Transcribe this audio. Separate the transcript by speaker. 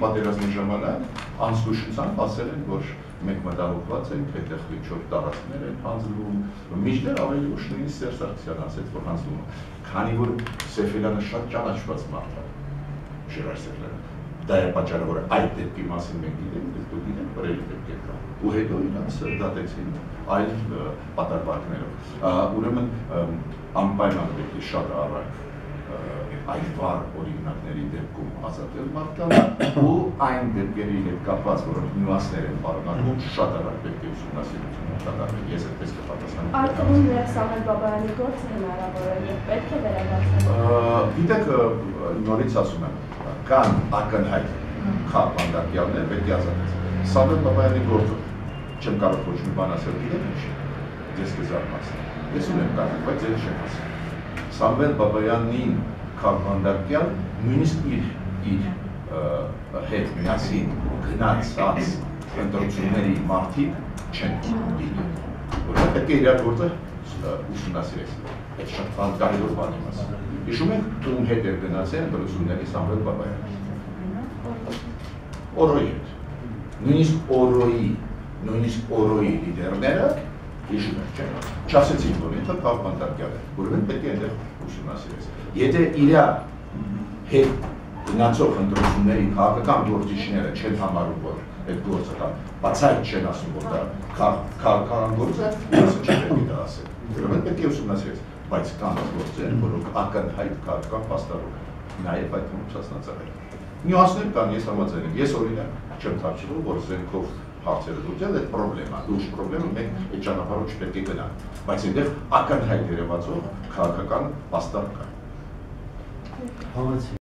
Speaker 1: պատերազմի ժամանակ անզգուշությամբ ասել են, որ մենք մտահոգված ենք, այդտեղ ինչ-որ տարածքներ են հանձնվում, մինչդեռ ավելի ուշ նույնիսկ Սերժ Սարգսյանը ասեց, որ հանձնվում է, քանի որ Սեֆերյանը շատ ճանաչված մարդ է, Ժիրայր Սեֆերյանը, դա է պատճառը, որ այդ դեպքի մասին մենք գիտենք, դուք գիտենք, բրելի դեպքեր կա, ու հետո իրանց դատեցին այլ պատրվակներով, ուրեմն անպայման պետք է շատ առայք այդ վառ օրինակների դեպքում ազատել մարդկանց ու այն դեպքերի հետ կապված, որոնք նյուանսներ են պարունակում, շատ արագ պետք է ուսումնասիրություն կատարվի։ Ես այդպես կպատասխանեմ։
Speaker 2: Արկղում դրա Սամվել Բաբայանի գործը հնարավոր է եւ պետք է վերադարձնել։
Speaker 1: Գիտեք, նորից ասում եմ, կան ակնհայտ քարտվանդակյալներ, պետք է ազատել։ Սամվել Բաբայանի գործը չեմ կարող ոչ մի բան ասել, գիտեք ինչ։ Ես կզարմացնեմ։ Ես ունեմ կարող, բայց ես չեմ ասել։ Սամվել Բաբայանին քարտվանդակյալ նույնիսկ իր հետ միասին գնացած ընտրությունների մարդիկ չեն դիմում, որովհետև պետք է իրար գործը ուսումնասիրել։ Այդ շատ կարևոր բան եմ ասում։ Հիշում եք, ում հետ էր գնացել ընտրությունների Սամվել Բաբայանը։ Օրոյի հետ։ Նույնիսկ Օրոյի լիդերները հիշում եք, չէ՞։ Չասեցին, որ ինքը քարտվանդակյալ է, որովհետև պետք է այնտեղ ուսումնասիրել։ Եթե իր հետ գնացող ընտրությունների քաղաքական գործիչները չեն համարում, որ այդ գործը կա, բացայտ չեն ասում, որ դա քաղաքական գործ է, ասը չպետք է դա ասել։ Որովհետև պետք է ուսումնասիրել, բայց կան գործեր, որոնք ակնհայտ քաղաքական փաստարկ են, նաև այդ մոչացնածը։ Նյուանսներ կան, ես համաձայն եմ, ես օրինակ չեմ թաքցնում, որ զենքով հարցերը լուծել, այդ պրոբլեմա, լուրջ պրոբլեմը մենք այդ ճանապարհով չպետք է գնանք, բայց այնտեղ ակնհայտ երևացող քաղաքական փաստարկ կա։